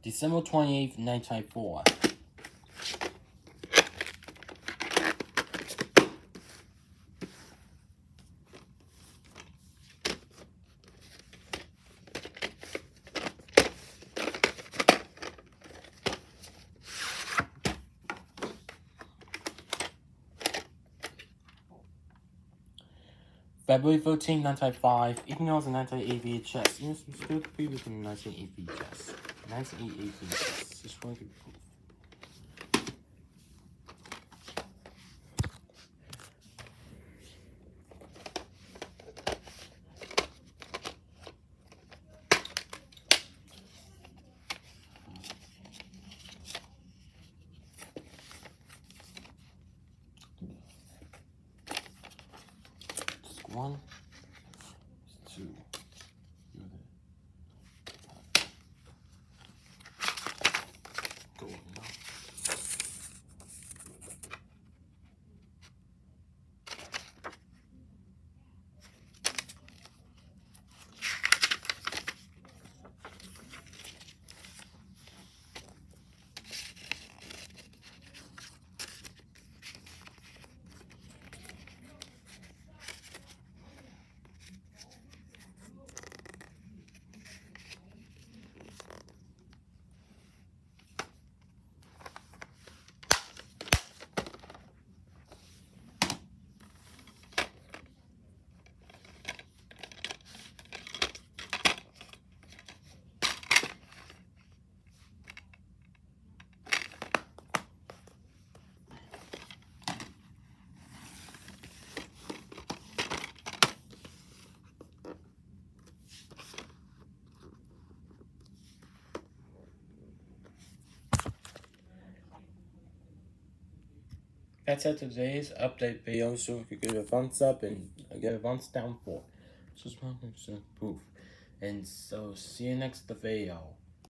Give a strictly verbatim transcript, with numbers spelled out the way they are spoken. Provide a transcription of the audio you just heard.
December twenty-eighth, nineteen ninety-four. February thirteenth, nineteen ninety-five, eighteen hours and nineteen eighty V H S. Yes, we still previous from nineteen eighty V H S. nineteen eighty V H S. Just going to proof. One, two, go now. That's it for today's update video. So if you give it a thumbs up and give it a thumbs down for subscribe and proof. And so see you next video.